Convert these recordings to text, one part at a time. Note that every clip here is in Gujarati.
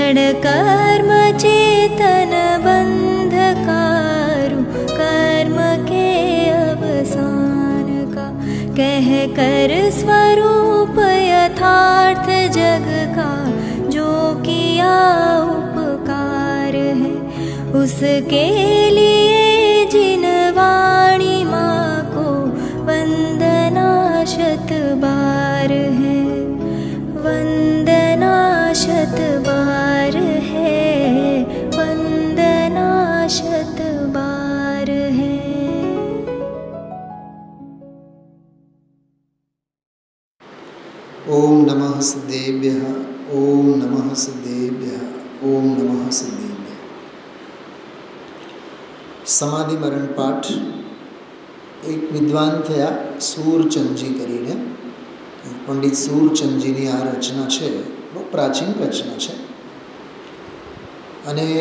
जड़ कर्म चेतन बंधकारु कर्म के अवसान का, कह कर स्वरूप यथार्थ जग का जो किया उपकार है, उसके लिए जिन वाणी माँ को वंदना शत बार है, वंदना शत बार है, वंदना शत बार है। ओम नमः सिद्धेभ्यः, ओम नमः सिद्धेभ्यः, ओम नमः सिद्धेभ्यः। समाधि मरण पाठ एक विद्वान थया सूरचंदजी करीने, पंडित सूरचंदजीनी आ रचना है, बहुत प्राचीन रचना है અને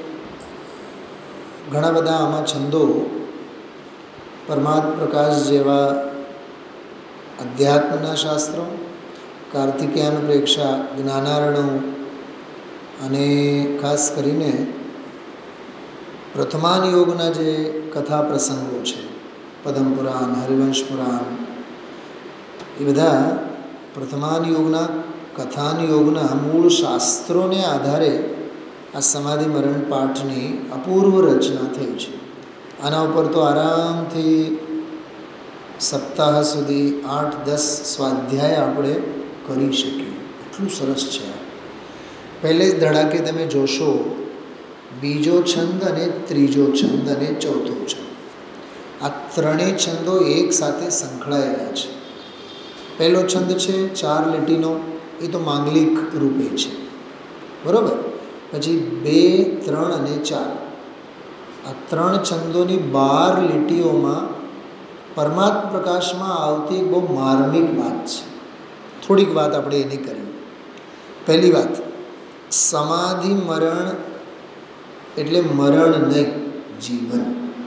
ઘણા બધા આમાં છંદો પરમાત્મ પ્રકાશ જેવા અધ્યાત્મના શાસ્ત્રો, કાર્તિકેયન પ્રેક્ષા જ્ઞાનારણો અને ખાસ કરીને પ્રથમાન યોગના જે કથા પ્રસંગો છે, પદમ પુરાણ, હરિવંશ પુરાણ, એ બધા પ્રથમાન યોગના કથાન યોગના મૂળ શાસ્ત્રોને આધારે આ સમાધિ મરણ પાઠની અપૂર્વ રચના થઈ છે. આના ઉપર તો આરામથી સપ્તાહ સુધી 8-10 સ્વાધ્યાય આપણે કરી શકીએ, એટલું સરસ છે. પહેલે જ ધડાકે તમે જોશો બીજો છંદ અને ત્રીજો છંદ અને ચોથો છંદ, આ ત્રણેય છંદો એક સાથે સંકળાયેલા છે. પહેલો છંદ છે 4 લીટીનો, એ તો માંગલિક રૂપે છે, બરાબર. પછી 2, 3 અને 4 આ 3 છંદોની 12 લીટીઓમાં પરમાત્મ પ્રકાશમાં આવતી એક બહુ માર્મિક વાત છે. થોડીક વાત આપણે એની કરીએ. પહેલી વાત, સમાધિ મરણ એટલે મરણ નહીં, જીવન.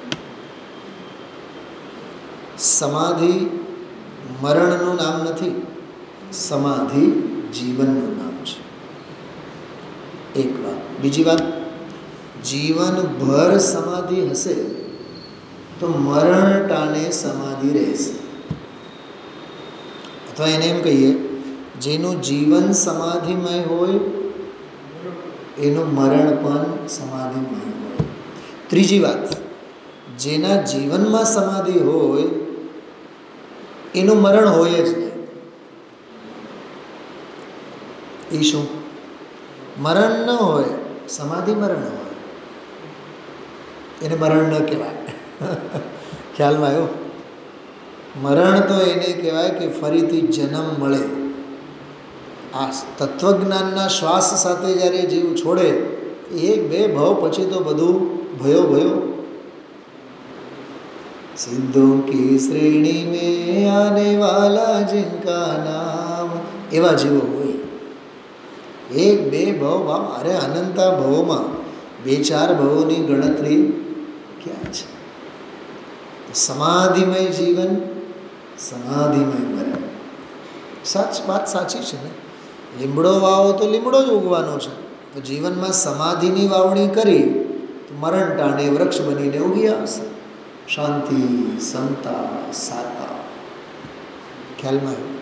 સમાધિ મરણનું નામ નથી, સમાધિ જીવનનું નામ છે. એક વાત. બીજી વાત, જીવનભર સમાધિ હશે તો મરણ ટાણે સમાધિ રહેશે. અથવા એને એમ કહીએ, જેનું જીવન સમાધિમય હોય એનું મરણ પણ સમાધિમય હોય. ત્રીજી વાત, જેના જીવનમાં સમાધિ હોય એનું મરણ હોય જ નહીં. એ શું? મરણ ન હોય, સમાધિ મરણ હોય, એને મરણ ન કહેવાય. ખ્યાલમાં આવ્યો? મરણ તો એને કહેવાય કે ફરીથી જન્મ મળે. આ તત્વજ્ઞાનના શ્વાસ સાથે જ્યારે જીવ છોડે, 1-2 ભાવ પછી તો બધું ભયો ભયો. સિદ્ધોं की श्रेणी में आने वाला जिनका नाम, એવા જીવો હોય. 1-2 ભાવ, અરે અનંતા ભાવોમાં 2-4 ભાવોની ગણતરી ક્યાં છે? સમાધિમય જીવન, સમાધિમય મરણ. વાત સાચી છે ને? લીમડો વાવો તો લીમડો જ ઉગવાનો છે. તો જીવનમાં સમાધિની વાવણી કરી તો મરણ ટાણે વૃક્ષ બનીને ઉગી આવશે. શાંતિ, સમતા, સાતા. ખ્યાલમાં આવ્યું?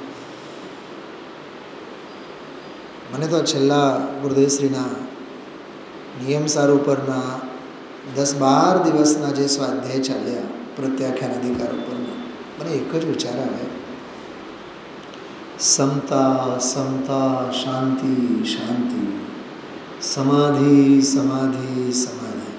મને તો છેલ્લા ગુરુદેવશ્રીના નિયમસાર ઉપરના 10-12 દિવસના જે સ્વાધ્યાય ચાલ્યા પ્રત્યાખ્યાન અધિકાર ઉપરના, મને એક જ વિચાર આવે, સમતા, સમતા, શાંતિ, શાંતિ, સમાધિ, સમાધિ, સમાધિ.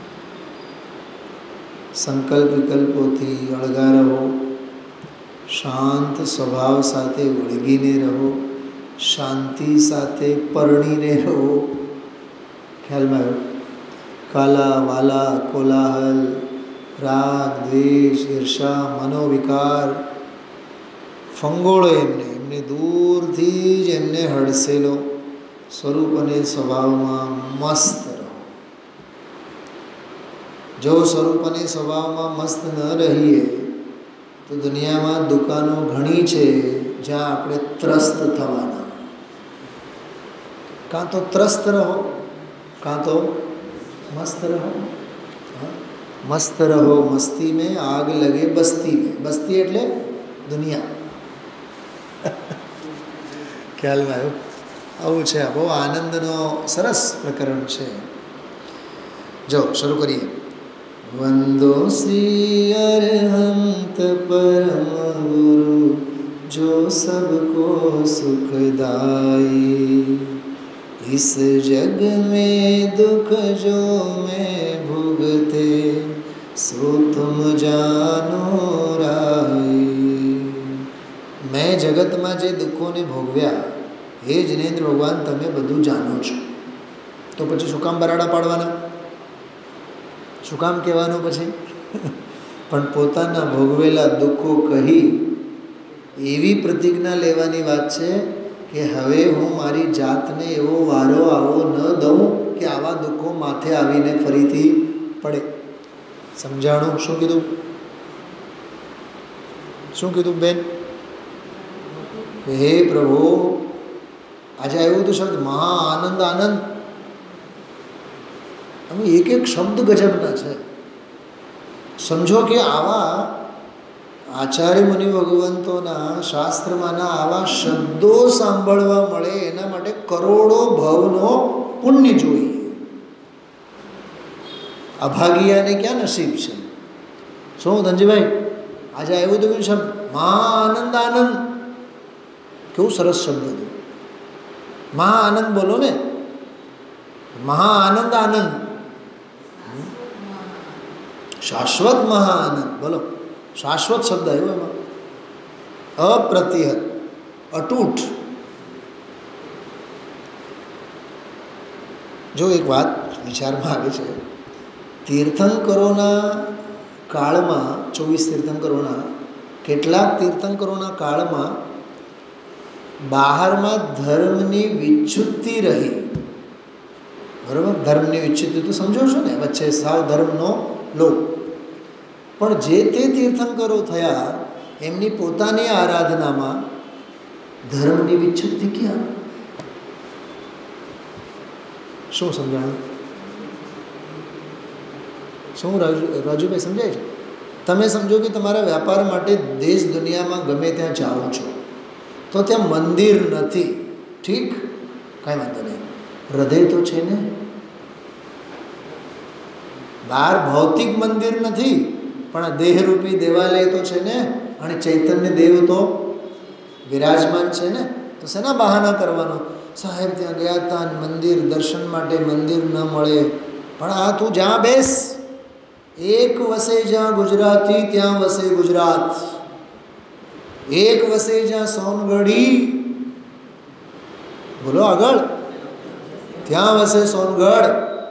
સંકલ્પ વિકલ્પોથી અળગા રહો, શાંત સ્વભાવ સાથે વળગીને રહો, શાંતિ સાથે પરણીને રહો. ખ્યાલમાં આવ્યો? કાલા વાલા, કોલાહલ, રાગ, દ્વેષ, ઈર્ષા, મનોવિકાર ફંગોળો એમને દૂરથી જ એમને હડસેલો. સ્વરૂપ અને સ્વભાવમાં મસ્ત રહો. જો સ્વરૂપ અને સ્વભાવમાં મસ્ત ન રહીએ તો દુનિયામાં દુકાનો ઘણી છે જ્યાં આપણે ત્રસ્ત થવાના. કાં તો ત્રસ્ત રહો, કાં તો મસ્ત રહો. મસ્ત રહો મસ્તી મેં, આગ લગે બસ્તી મેં. બસ્તી એટલે દુનિયા. ખ્યાલમાં આવ્યું? આવું છે. બહુ આનંદનો સરસ પ્રકરણ છે. જો શરૂ કરીએ. વંદો શ્રી અરહંત પરમ ગુરુ, जो सबको सुखदाई. इस जग में दुख जो मैं भुगते, सो तुम जानो राई. मैं જગતમાં જે દુઃખોને ભોગવ્યા એ જિનેન્દ્ર ભગવાન તમે બધું જાણો છો. તો પછી શું કામ બરાડા પાડવાના? શું કામ કહેવાનું પછી? પણ પોતાના ભોગવેલા દુઃખો કહી એવી પ્રતિજ્ઞા લેવાની વાત છે કે હવે હું મારી જાતને એવો વારો આવો ન દઉં કે આવા દુઃખો માથે આવીને ફરીથી પડે. સમજાણું? શું કીધું? શું કીધું બેન? હે પ્રભુ, આજે આવ્યું હતું શબ્દ મહા આનંદ. આનંદ અમે એક એક શબ્દ ગજબના છે. સમજો કે આવા આચાર્ય મુનિ ભગવંતોના શાસ્ત્રમાંના આવા શબ્દો સાંભળવા મળે એના માટે કરોડો ભવનો પુણ્ય જોઈએ. અભાગીયાને ક્યાં નસીબ છે? શું ધનજીભાઈ, આજે આવ્યું હતું શબ્દ મહા આનંદ. આનંદ કેવું સરસ શબ્દ હતું. મહા આનંદ બોલો ને. મહા આનંદ. આનંદ શાશ્વત મહા આનંદ બોલો. શાશ્વત શબ્દ આવ્યો એમાં. અપ્રતિહત, અતૂટ. જો એક વાત વિચારમાં આવે છે, તીર્થંકરોના કાળમાં 24 તીર્થંકરોના કેટલાક તીર્થંકરોના કાળમાં બહારમાં ધર્મની વિચ્છુતિ રહી. બરાબર? ધર્મની વિચ્છુતિ તો સમજો છો ને, વચ્ચે સાવ ધર્મનો લોક. પણ જે તે તીર્થંકરો થયા એમની પોતાની આરાધનામાં ધર્મની વિચ્છુતિ ક્યાં? શું સમજાણું? શું રાજુભાઈ સમજાય છે? તમે સમજો કે તમારા વ્યાપાર માટે દેશ દુનિયામાં ગમે ત્યાં જાઓ છો તો ત્યાં મંદિર નથી. ઠીક, કાંઈ વાંધો નહીં. હૃદય તો છે ને. બહાર ભૌતિક મંદિર નથી પણ દેહરૂપી દેવાલય તો છે ને, અને ચૈતન્ય દેવ તો વિરાજમાન છે ને. તો શેના બહાના કરવાનો? સાહેબ ત્યાં ગયા હતા મંદિર દર્શન માટે, મંદિર ન મળે. પણ આ તું જ્યાં બેસ, એક વસે જ્યાં ગુજરાતી ત્યાં વસે ગુજરાત, એક વસે જ્યાં સોનગઢી, બોલો આગળ, ત્યાં વસે સોનગઢ.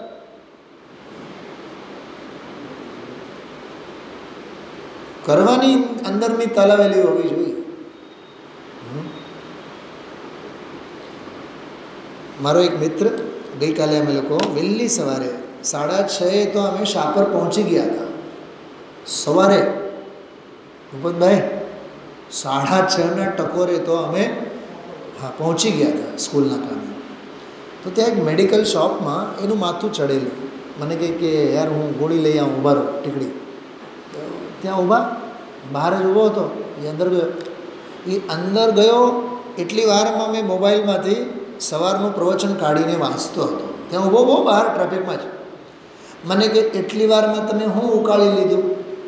કરવાની અંદરની તાલાવેલી હોવી જોઈએ. મારો એક મિત્ર, ગઈકાલે અમે લોકો વહેલી સવારે 6:30 તો અમે શાપર પહોંચી ગયા હતા. સવારે ભૂપતભાઈ 6:30 ટકોરે તો અમે પહોંચી ગયા હતા સ્કૂલના કામે. તો ત્યાં એક મેડિકલ શોપમાં એનું માથું ચડેલું. મને કહે કે યાર હું ગોળી લઈ આવું, ઉભા રહો ટીકડી. ત્યાં ઊભા, બહાર જ ઊભો હતો. એ અંદર ગયો. એ અંદર ગયો એટલી વારમાં મેં મોબાઈલમાંથી સવારનું પ્રવચન કાઢીને વાંચતો હતો. ત્યાં ઊભો બહુ બહાર ટ્રાફિકમાં જ. મને કે એટલી વારમાં તમે હું ઉકાળી લીધું?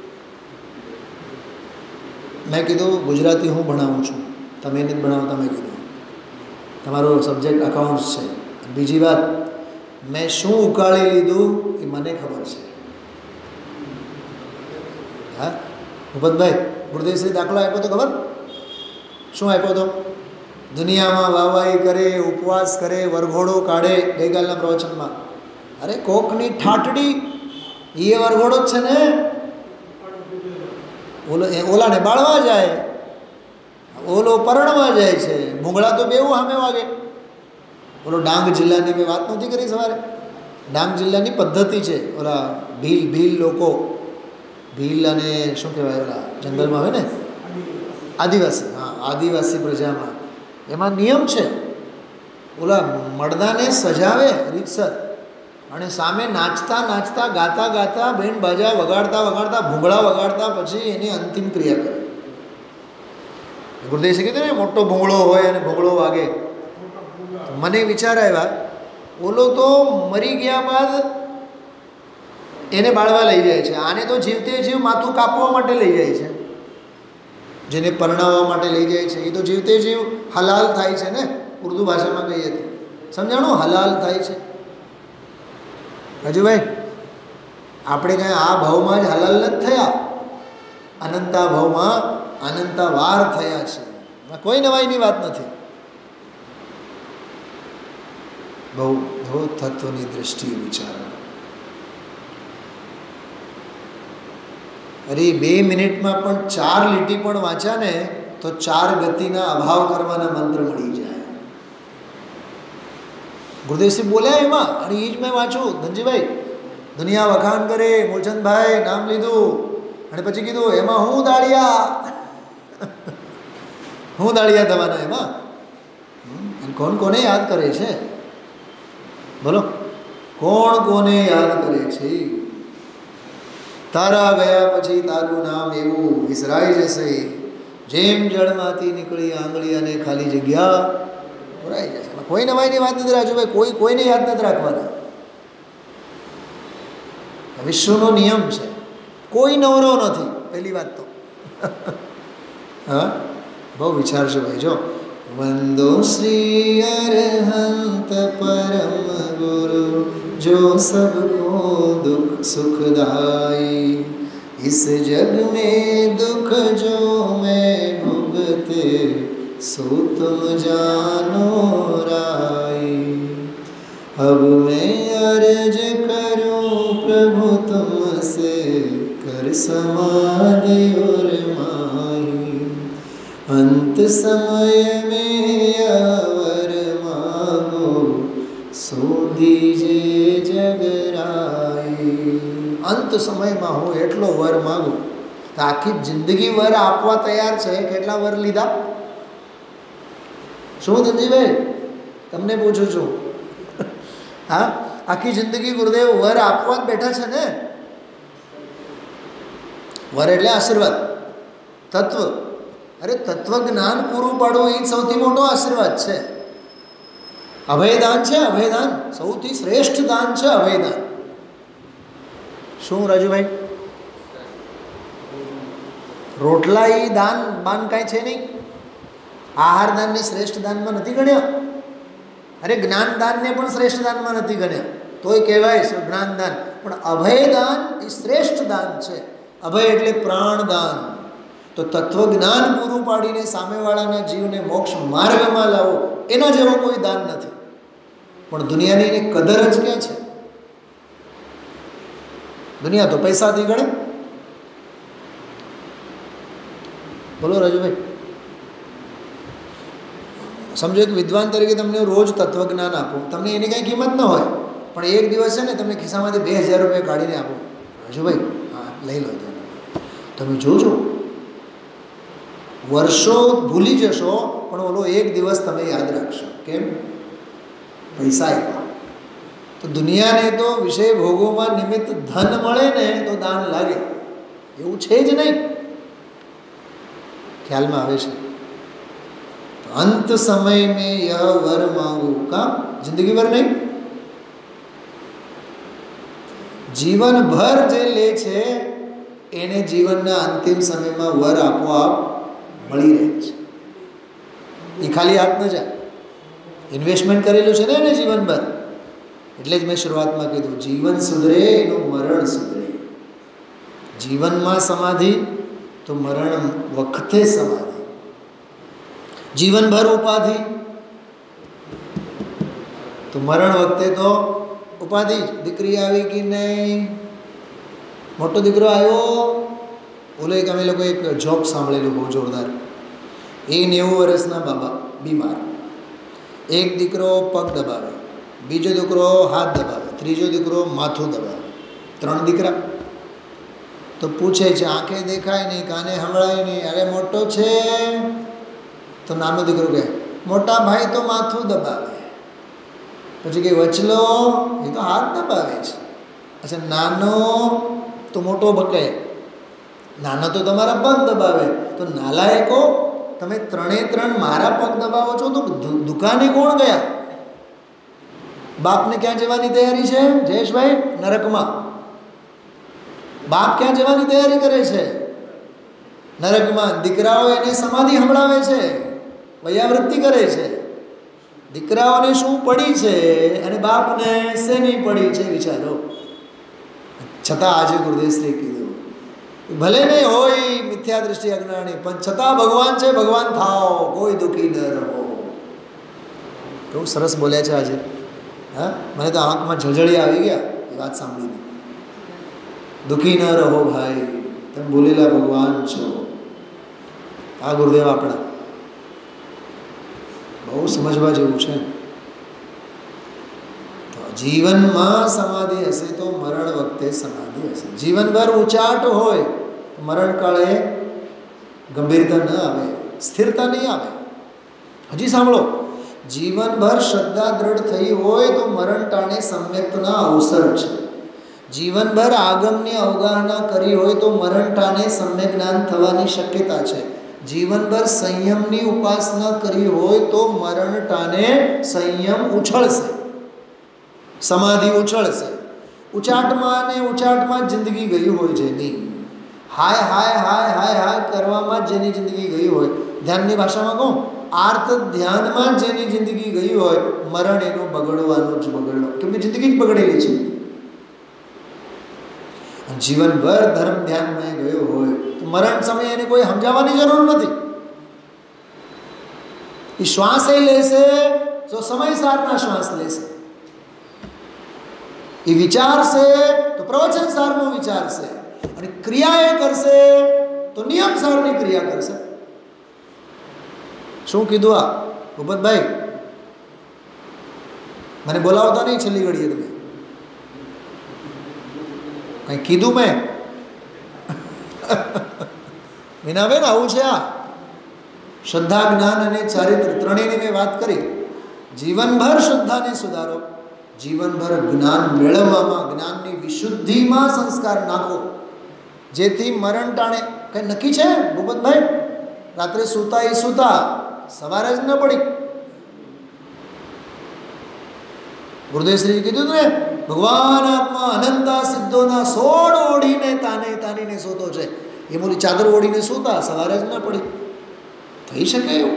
મેં કીધું ગુજરાતી હું ભણાવું છું, તમે નથી ભણાવતા. મેં કીધું તમારો સબ્જેક્ટ અકાઉન્ટ્સ છે. બીજી વાત, મેં શું ઉકાળી લીધું એ મને ખબર છે. હા ભૂપતભાઈ, ગુરુદેવશ્રી દાખલો આપ્યો તો ખબર? શું આપ્યો હતો? દુનિયામાં વાહવાહી કરે, ઉપવાસ કરે, વરઘોડો કાઢે. ગઈકાલના પ્રવચનમાં અરે કોકની ઠાઠડી એ વરઘોડો જ છે ને. ઓલાને બાળવા જાય, ઓલો પરણવા જાય છે. ભૂંગળા તો બેવું સામે વાગે. ઓલો ડાંગ જિલ્લાની મેં વાત નહોતી કરી સવારે? ડાંગ જિલ્લાની પદ્ધતિ છે. ઓલા ભીલ લોકો, ભીલ અને શું કહેવાય ઓલા જંગલમાં હોય ને, આદિવાસી. હા, આદિવાસી પ્રજામાં એમાં નિયમ છે ઓલા મળદાને સજાવે રીતસર, અને સામે નાચતા નાચતા ગાતા ગાતા બેન બાજા વગાડતા વગાડતા ભૂંગળા વગાડતા પછી એની અંતિમ ક્રિયા કરે. ગુરુદેવજી કીધું ને મોટો ભૂંગળો હોય અને ભૂંગળો વાગે. મને વિચાર આવ્યા, ઓલો તો મરી ગયા બાદ એને બાળવા લઈ જાય છે, આને તો જીવતે જીવ માથું કાપવા માટે લઈ જાય છે, જેને પરણાવવા માટે લઈ જાય છે. એ તો જીવતે જીવ હલાલ થાય છે ને, ઉર્દુ ભાષામાં કહીએ તો સમજાણું, હલાલ થાય છે. રાજુભાઈ, આપણે કાંઈ આ ભાવમાં જ હલાલ નથી થયા, અનંતા ભાવમાં અનંતા વાર થયા છે. કોઈ નવાઈની વાત નથી. બહુ બહુ તત્વની દ્રષ્ટિએ વિચારો. અરે 2 મિનિટમાં પણ 4 લીટી પણ વાંચ્યા ને તો 4 ગતિના અભાવ કરવાના મંત્ર મળી જાય. ગુરુદેવસિંહ બોલ્યા એમાં, અને એ જ મેં વાંચું. ધનજીભાઈ દુનિયા વખાણ કરે, મૂળચંદભાઈ નામ લીધું, અને પછી કીધું એમાં હું દાળિયા હું દાળિયા થવાના એમાં. કોણ કોને યાદ કરે છે? બોલો, કોણ કોને યાદ કરે છે? તારા ગયા પછી તારું નામ એવું વિસરાઈ જશે, જેમ જળમાંથી નીકળી આંગળી અને ખાલી જગ્યા ભરાઈ જશે. કોઈ નવાઈની વાત નથી રાજુભાઈ, કોઈને યાદ નથી રાખવાના. વિશ્વનો નિયમ છે, કોઈ નવરો નથી. પહેલી વાત તો હા, બહુ વિચારજો ભાઈ. જો વંદો શ્રી અરહંત પરમ ગુરુ, जो सबको दुख सुखदाई, इस जग में दुख जो मैं भुगते, सो तुम जानो राई. अब मैं अर्ज करूं प्रभु तुमसे, कर समाधि और माही. अंत समय में अवर मांगो, सो दीजे जगराई. અંત સમયમાં હું એટલો વર માગું. તો આખી જિંદગી વર આપવા તૈયાર છે. કેટલા વર લીધા? શું ધનજીભાઈ તમને પૂછું છું? હા, આખી જિંદગી ગુરુદેવ વર આપવા જ બેઠા છે ને. વર એટલે આશીર્વાદ, તત્વ. અરે તત્વ જ્ઞાન પૂરું પાડવું એ સૌથી મોટો આશીર્વાદ છે. અભયદાન છે, અભયદાન સૌથી શ્રેષ્ઠ દાન છે, અભયદાન. શું રાજુભાઈ, રોટલા એ દાન બાન કાંઈ છે નહીં? આહાર દાનને શ્રેષ્ઠ દાનમાં નથી ગણ્યા? અરે જ્ઞાન દાનને પણ શ્રેષ્ઠ દાનમાં નથી ગણ્યા, તોય કહેવાય છે જ્ઞાનદાન. પણ અભયદાન એ શ્રેષ્ઠ દાન છે. અભય એટલે પ્રાણદાન. તો તત્વજ્ઞાન પૂરું પાડીને સામેવાળાના જીવને મોક્ષ માર્ગમાં લાવો, એના જેવો કોઈ દાન નથી. પણ દુનિયાની એની કદર જ ક્યાં છે? દુનિયા તો પૈસાથી ગણે. બોલો રાજુભાઈ, સમજો એક વિદ્વાન તરીકે તમને રોજ તત્વજ્ઞાન આપો, તમને એની કાંઈ કિંમત ન હોય, પણ એક દિવસ છે ને તમને ખિસ્સામાંથી 2000 રૂપિયા કાઢીને આપો, રાજુભાઈ હા લઈ લો. તમે જોજો, વર્ષો ભૂલી જશો પણ ઓલો એક દિવસ તમે યાદ રાખશો. કેમ? પૈસા આપ્યા. તો દુનિયાને તો વિષય ભોગોમાં નિમિત્ત ધન મળે ને તો દાન લાગે, એવું છે જ નહીં. ખ્યાલમાં આવે છે? અંત સમય મેં યહ વર માંગુ. કામ જિંદગી ભર નહીં, જીવનભર જે લે છે એને જીવનના અંતિમ સમયમાં વર આપોઆપ મળી રહે છે. એ ખાલી હાથ ન જાય, ઇન્વેસ્ટમેન્ટ કરેલું છે ને એને જીવનભર. એટલે જ મેં શરૂઆતમાં કીધું, જીવન સુધરે એનું મરણ સુધરે. જીવનમાં સમાધિ તો મરણ વખતે સમાધિ. જીવનભર ઉપાધિ તો મરણ વખતે તો ઉપાધિ. દીકરી આવી કે નહીં, મોટો દીકરો આવ્યો. ઓલો એક અમે લોકો એક જોક સાંભળેલું બહુ જોરદાર. એ 90 વર્ષના બાબા બીમાર, એક દીકરો પગ દબાવે, બીજો દીકરો હાથ દબાવે, ત્રીજો દીકરો માથું દબાવે. 3 દીકરા. તો પૂછે છે, આંખે દેખાય નહીં, કાને સંભળાય નહીં, અરે મોટો છે? તો નાનો દીકરો કહે, મોટા ભાઈ તો માથું દબાવે. પછી કે વચલો એ તો હાથ દબાવે છે. અચ્છા નાનો તો મોટો બકે, નાનો તો તમારા પગ દબાવે. તો નાલાયકો, તમે ત્રણે ત્રણ મારા પગ દબાવો છો તો દુકાને કોણ ગયા? બાપને ક્યાં જવાની તૈયારી છે જયેશભાઈ? નરકમાં. બાપ ક્યાં જવાની તૈયારી કરે છે? નરકમાં. દીકરાઓ એને સમાધિ સંભળાવે છે, વૈયાવૃત્તિ કરે છે. દીકરાઓને શું પડી છે અને બાપને શેની પડી છે વિચારો. છતાં આજે ગુરુદેવશ્રીએ કીધું ભલે નહીં હોય મિથ્યા દૃષ્ટિ અજ્ઞાની, પણ છતાં ભગવાન છે, ભગવાન થાઓ, કોઈ દુઃખી ન રહો. કેવું સરસ બોલ્યા છે આજે. હા, મને તો આંખમાં ઝળઝળી આવી ગયા એ વાત સાંભળીને. દુઃખી ન રહો ભાઈ, તમે બોલેલા ભગવાન છો. આ ગુરુદેવ આપણા બહુ સમજવા જેવું છે. તો જીવનમાં સમાધિ હશે તો મરણ વખતે સમાધિ હશે. જીવનભર ઉચાટ હોય મરણકાળે ગંભીરતા ન આવે, સ્થિરતા નહીં આવે. હજી સાંભળો, જીવનભર શ્રદ્ધા દ્રઢ થઈ હોય તો મરણ ટાણે સમ્યક્તના અવસર છે. જીવનભર આગમની અવગાહના કરી હોય તો મરણ ટાણે સમ્યક જ્ઞાન થવાની શક્યતા છે. જીવનભર સંયમની ઉપાસના કરી હોય તો મરણ ટાણે સંયમ ઉછળશે, સમાધિ ઉછળશે. ઉચાટમાં અને ઉચાટમાં જિંદગી ગઈ હોય જેની, હાય હાય હાય હાય હાય કરવામાં જેની જિંદગી ગઈ હોય, ધ્યાનની ભાષામાં કહું આર્ત ધ્યાનમાં જેની જિંદગી ગઈ હોય, મરણ એનું બગડવાનું જ બગડવાનું, કેમ કે જિંદગી જ બગડેલી છે. જીવનભર ધર્મ ધ્યાનમાં ગયો હોય તો મરણ સમયે એને કોઈ સમજાવવાની જરૂર નથી. એ શ્વાસે લેશે તો સમયસારના શ્વાસ લેશે, એ વિચારશે તો પ્રવચન સારનો વિચારશે, અને ક્રિયા એ કરશે તો નિયમ સારની ક્રિયા કરશે. શું કીધું આ ભૂપતભાઈ? મને બોલાવતા નહીં છેલ્લી ઘડીએ. તમે કંઈ કીધું મેં? મીનાબેન આવું છે. આ શ્રદ્ધા, જ્ઞાન અને ચારિત્ર ત્રણેયની મેં વાત કરી. જીવનભર શ્રદ્ધાને સુધારો, જીવનભર જ્ઞાન મેળવવામાં, જ્ઞાનની વિશુદ્ધિમાં સંસ્કાર નાખો, જેથી મરણ ટાણે કંઈ નક્કી છે ભૂપતભાઈ? રાત્રે સૂતા એ સૂતા, સવારે જ ન પડી. ગુરુદેવશ્રીએ કીધું ને, ભગવાન આત્મા અનંતા સિદ્ધોના 16 ઓઢીને તાનીને સૂતો છે. એ મોરી ચાદર ઓઢીને સૂતા, સવારે જ ન પડી. થઈ શકે એવું?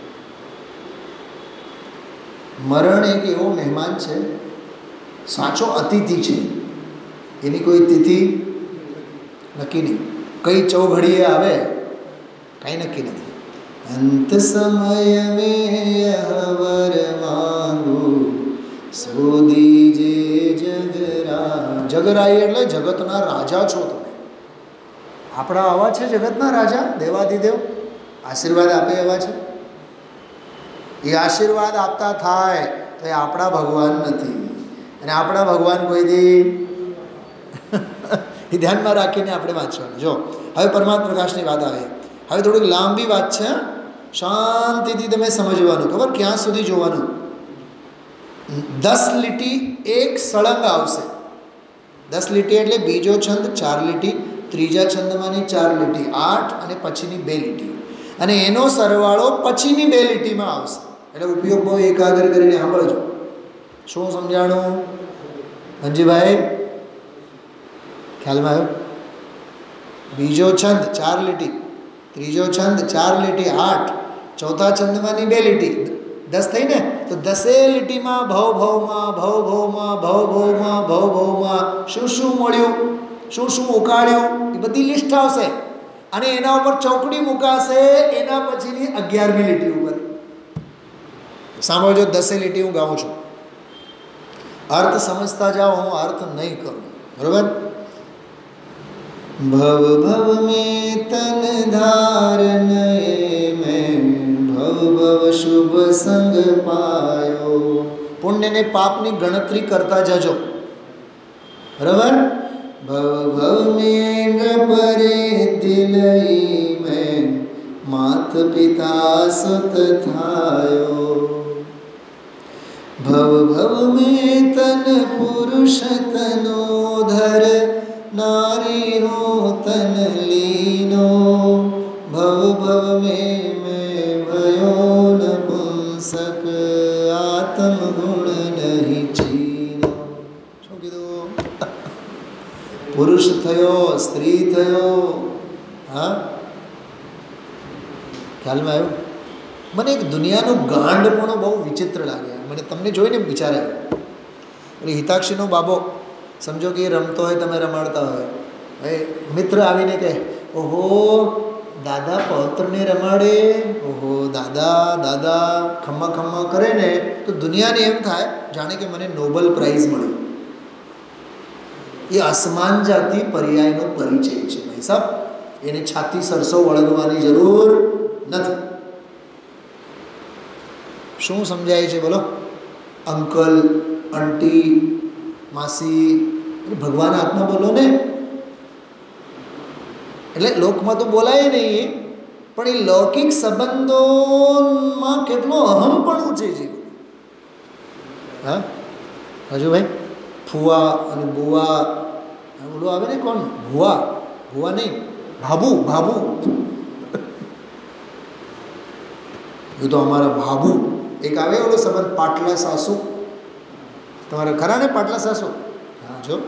મરણ એક એવો મહેમાન છે, સાચો અતિથિ છે. એની કોઈ તિથિ નક્કી નહીં, કઈ ચૌઘડીએ આવે કાંઈ નક્કી નથી. અંત સમય મેં માંગુ સોદીજે જગરા. જગરાઈ એટલે જગતના રાજા છો તમે. આપણા આવા છે જગતના રાજા, દેવાધિદેવ આશીર્વાદ આપે એવા છે. એ આશીર્વાદ આપતા થાય તો એ આપણા ભગવાન નથી, અને આપણા ભગવાન કોઈ દી એ ધ્યાનમાં રાખીને આપણે વાંચવાનું. જો હવે પરમાત્મા પ્રકાશની વાત આવે. હવે થોડીક લાંબી વાત છે, શાંતિથી તમે સમજવાનું. ખબર ક્યાં સુધી જોવાનું? 10 લીટી એક સળંગ આવશે. 10 લીટી એટલે બીજો છંદ 4 લીટી, ત્રીજા છંદમાંની 4 લીટી 8, અને પછીની 2 લીટી, અને એનો સરવાળો પછીની 2 લીટીમાં આવશે. એટલે ઉપયોગ બહુ એકાગ્ર કરીને સાંભળજો. શું સમજાણું અંજીભાઈ? ખ્યાલમાં આવ્યો? બીજો છંદ 4 લીટી, ત્રીજો છંદ 4 લીટી 8, ચોથા છંદમાંની 2 લીટી 10 થઈ ને. તો 10 લીટીમાં ભવભવમાં ભવભવમાં ભવભવમાં ભવભવમાં શું શું મળ્યું, શું શું ઉકાળ્યું, એ બધી લિસ્ટ આવશે, અને એના ઉપર ચોકડી મુકાશે. એના પછીની 11મી લીટી ઉપર સાંભળજો. 10 લીટી હું ગાઉં છું, અર્થ સમજતા જાઓ, હું અર્થ નહીં કરું, બરોબર? ભવ ભવ મેં તન ધારન મેં ભવ ભવ શુભ સંગ પાયો. પુણ્ય ને પાપની ગણતરી કરતા જજો, બરાબર? ભવ ભવ મેં પરે દિલઈ મેં માત પિતા સુત થાયો. भव भव में तन पुरुष तनो धर नारी हो तन लीनो भव भव में मैं भयो नपुंसक आत्म गुण नहीं चीनो શું કીધું પુરુષ થયો સ્ત્રી થયો હા ખ્યાલમાં આવ્યું મને એક દુનિયાનું ગાંડપણું બહુ વિચિત્ર લાગે મને તમને જોઈને વિચાર આવ્યો એટલે હિતાક્ષીનો બાબો સમજો કે એ રમતો હોય તમે રમાડતા હોય હવે મિત્ર આવીને કહે ઓહો દાદા પૌત્રને રમાડે ઓહો દાદા દાદા ખમ્મા ખમ્મા કરે ને તો દુનિયાને એમ થાય જાણે કે મને નોબલ પ્રાઇઝ મળ્યો એ આસમાન જાતિ પર્યાયનો પરિચય છે ભાઈ સાહેબ એને છાતી સરસો વળગવાની જરૂર નથી શું સમજાય છે બોલો અંકલ આંટી માસી ભગવાન હાથમાં બોલો ને એટલે લોકમાં તો બોલાય નહીં પણ એ લૌકિક સંબંધોમાં કેટલો અહમપણું છે જીવન હા હજુ ભાઈ ફુવા અને બુવા ઓલું આવે ને કોણ ભુવા ભુવા નહીં ભાભુ ભાભુ એ તો અમારા ભાભુ એક આવે ઓલો સંબંધ પાટલા સાસુ તમારે ખરા ને પાટલા સાસુ હા જો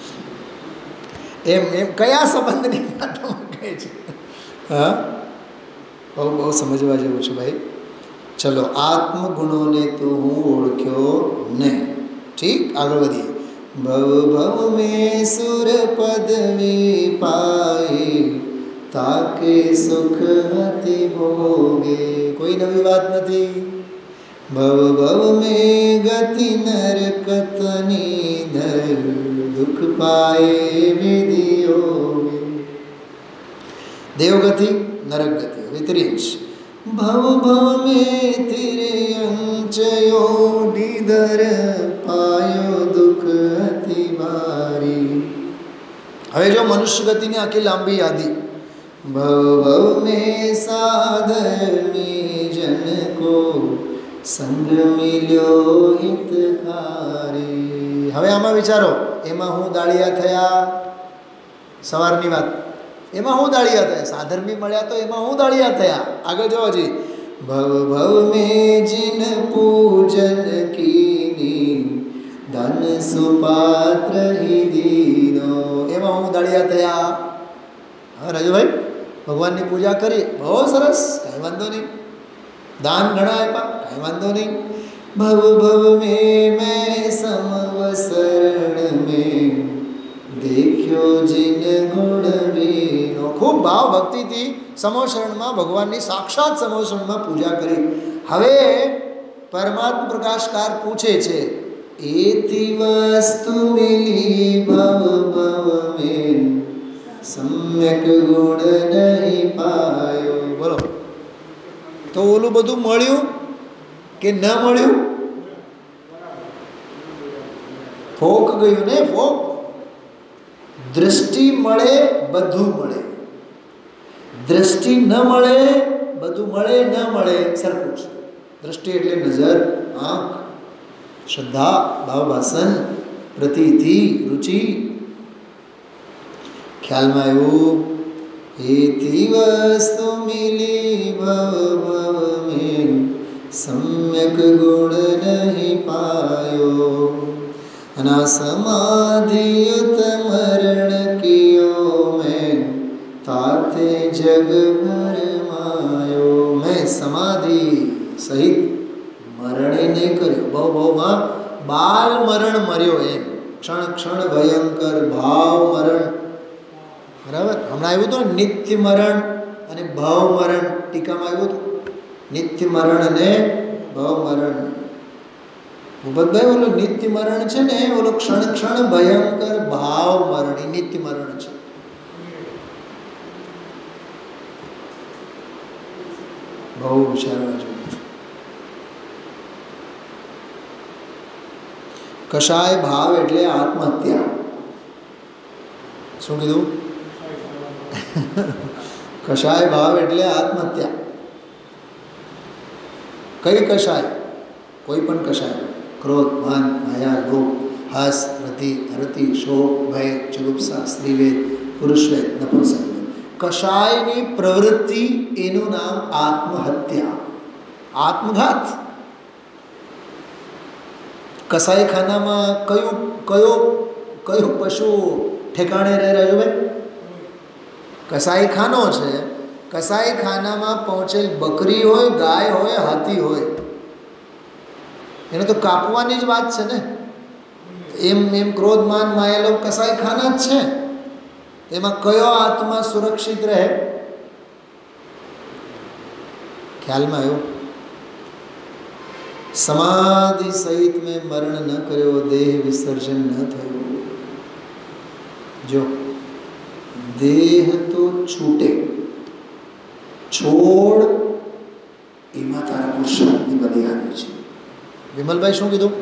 એમ એમ કયા સંબંધની વાતોમાં કહે છે હા બહુ બહુ સમજવા જેવું છે ભાઈ ચલો આત્મગુણોને તો હું ઓળખ્યો નહીં ઠીક આગળ વધીએ ભવ ભવ મેં સુર પદવી પાઈ તાકે સુખ હતી ભોગે કોઈ નવી વાત નથી ભવ ભવ મેં ગતિ નરકતની ધર દુઃખ પાયે વિધિઓ દેવગતિ નરક ગતિ હવે ત્રીજ ભવ ભવ મેં તિર્યંચયો નિધર પાયો દુઃખ હતી ભારી હવે જો મનુષ્ય ગતિની આખી લાંબી યાદી ભવ ભવ મેં સાધર્મી જન કો સંગ મિલ્યો હિતકારી હવે આમાં વિચારો એમાં હું દાળિયા થયા સવારની વાત એમાં હું દાળિયા થયા સાધર્મી મળ્યા તો એમાં હું દાળિયા થયા આગળ જો હજી ભવ ભવ મેં જીન પૂજન કીની ધન સુપાત્ર દીનો એમાં હું દાળિયા થયા હા રાજુભાઈ ભગવાનની પૂજા કરી બહુ સરસ કાંઈ વાંધો નહીં દાન ઘણા આપ્યા કાંઈ વાંધો નહીં ભવ ભવ મેં સમવસરણ મેં દેખ્યો જીન ગુણ વીનો ખૂબ ભાવ ભક્તિથી સમવશરણમાં ભગવાનની સાક્ષાત સમવશરણમાં પૂજા કરી હવે પરમાત્મા પ્રકાશકાર પૂછે છે એતી વસ્તુ મિલી ભવ ભવ મેં સમ્યક ગુણ નહીં પાયો બોલો તો ઓલું બધું મળ્યું કે ન મળ્યું ફોક ગયું ને ફોક દ્રષ્ટિ મળે બધું મળે દ્રષ્ટિ ન મળે બધું મળે ન મળે સરખું છે દ્રષ્ટિ એટલે નજર આંખ શ્રદ્ધા ભાવવાસન પ્રતીતિ રુચિ ખ્યાલમાં આવ્યું એતી વસ્તુ મિલી ભવ ભવ મેં સમ્યક ગુણ નહીં પાયો અના સમાધિયુત મરણ કિયો મેં તાતે જગ ભરમાયો મેં સમાધિ સહિત મરણે નહીં કર્યો બહુ બહુમાં બાલ મરણ મર્યો એમ ક્ષણ ક્ષણ ભયંકર ભાવ મરણ બરાબર હમણાં આવ્યું હતું નિત્ય મરણ અને ભાવ મરણ ટીકામાં આવ્યું હતું નિત્ય મરણ અને ભાવ મરણ ભૂપતભાઈ ઓલું નિત્ય મરણ છે ને ઓલો ક્ષણ ક્ષણ ભયંકર ભાવ મરણ એ નિત્ય મરણ છે બહુ વિચારવા જેવું છે કશાય ભાવ એટલે આત્મહત્યા શું કીધું કશાય ભાવ એટલે આત્મહત્યા કઈ કશાય કોઈ પણ કશાય ક્રોધ, માન, માયા, લોભ, હાસ, રતિ, અરતિ, શોક, ભય, જુગુપ્સા, સ્ત્રીવેદ, પુરુષવેદ, નપુંસકવેદ, કશાયની પ્રવૃત્તિ, એનું નામ આત્મહત્યા, આત્મઘાત. કસાઈખાનામાં કયું પશુ ઠેકાણે રહે રહ્યું ભાઈ? કસાઈખાનો છે. કસાઈખાનામાં પહોંચેલ બકરી હોય, ગાય હોય, હાથી હોય, એને તો કાપવાની જ વાત છે ને. એમ ક્રોધ, માન, માયા, લોભ કસાઈખાના જ છે. એમાં કયો આત્મા સુરક્ષિત રહે? ખ્યાલમાં આવ્યો? સમાધિ સહિત મેં મરણ ન કર્યો, દેહ વિસર્જન ન થયું. જો દેહ તો છૂટે, છોડ એમાં તારા પુરુષાર્થની બલિહારી છે. વિમલભાઈ શું કીધું?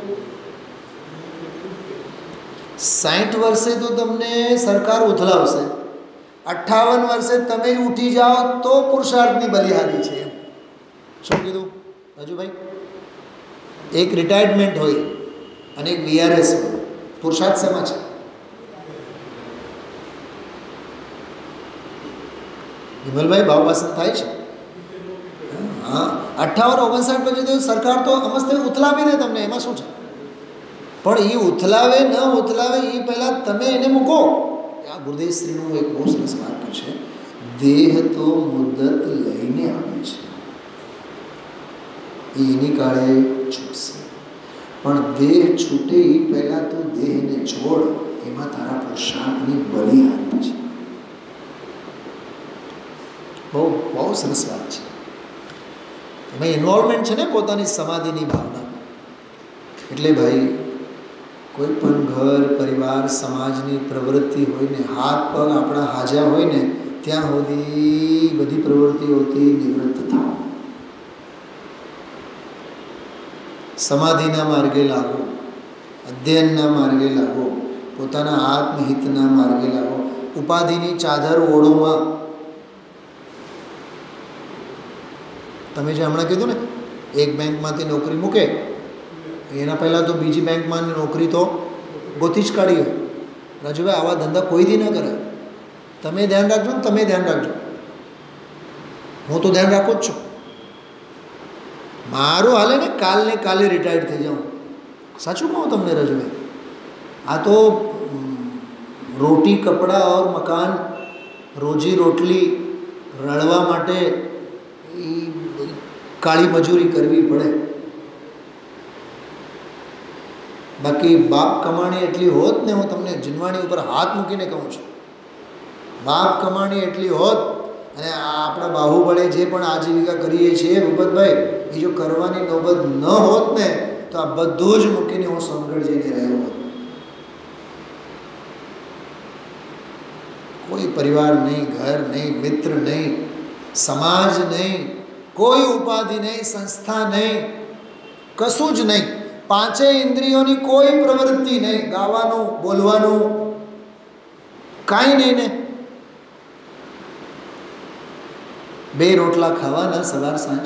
60 વર્ષે તો તમને સરકાર ઉથલાવશે, 58 વર્ષે તમે જ ઉઠી જાઓ તો પુરુષાર્થની બલિહારી છે. શું કીધું રાજુભાઈ? એક રિટાયરમેન્ટ હોય અને એક VRS હોય. પુરુષાર્થ શેમાં છે? વિમલભાઈ ભાવ પાસન થાય છે. હા, 58-59 પછી તો સરકાર તો અમસ્તે ઉથલાવી દે તમને, એમાં શું છે? પણ એ ઉથલાવે ન ઉથલાવે એ પહેલાં તમે એને મૂકો. આ ગુરુદેવશ્રીનું એક બહુ સરસ વાક્ય છે, દેહ તો મુદ્દત લઈને આવે છે, એની કાળે છૂટશે. પણ દેહ છૂટે એ પહેલાં તું દેહને છોડ, એમાં તારા પુરુષાર્થની બલિહારી છે. બહુ બહુ સરસ વાત છે. એમાં ઇન્વોલ્વમેન્ટ છે ને પોતાની સમાધિની ભાવના. એટલે ભાઈ કોઈ પણ ઘર, પરિવાર, સમાજની પ્રવૃત્તિ હોય ને, હાથ પગ આપણા હાજર હોય ને, ત્યાં સુધી બધી પ્રવૃત્તિઓથી નિવૃત્ત થાવ. સમાધિના માર્ગે લાગો, અધ્યયનના માર્ગે લાગો, પોતાના આત્મહિતના માર્ગે લાગો. ઉપાધિની ચાદર ઓળોમાં, તમે જે હમણાં કીધું ને, એક બેંકમાંથી નોકરી મૂકે, એના પહેલાં તો બીજી બેંકમાં નોકરી તો ગોતી જ કાઢી હોય. રાજુભાઈ આવા ધંધા કોઈથી ન કરે. તમે ધ્યાન રાખજો ને, તમે ધ્યાન રાખજો. હું તો ધ્યાન રાખું જ છું. મારું હાલે ને કાલે રિટાયર્ડ થઈ જાઉં. સાચું કહું તમને રાજુભાઈ, આ તો રોટી, કપડાં ઓર મકાન, રોજી રોટલી રળવા માટે કાળી મજૂરી કરવી પડે. બાકી બાપ કમાણી એટલી હોત ને, હું તમને જીનવાણી ઉપર હાથ મૂકીને કહું છું, બાપ કમાણી એટલી હોત અને આપણા બાહુબળે જે પણ આજીવિકા કરીએ છીએ ભૂપતભાઈ, એ જો કરવાની નોબત ન હોત ને, તો આ બધું જ મૂકીને હું સોનગઢ જઈને રહ્યો હોત. કોઈ પરિવાર નહીં, ઘર નહીં, મિત્ર નહીં, સમાજ નહીં, કોઈ ઉપાધિ નહીં, સંસ્થા નહીં, કશું જ નહીં. 5 ઇન્દ્રિયોની કોઈ પ્રવૃત્તિ નહીં, ગાવાનું, બોલવાનું કાંઈ નહીં ને. 2 રોટલા ખાવાના સવાર સાંજ,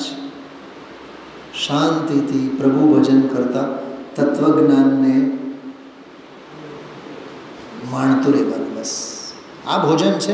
શાંતિથી પ્રભુ ભજન કરતા, તત્વજ્ઞાનને માણતું રહેવાનું. બસ આ ભોજન છે.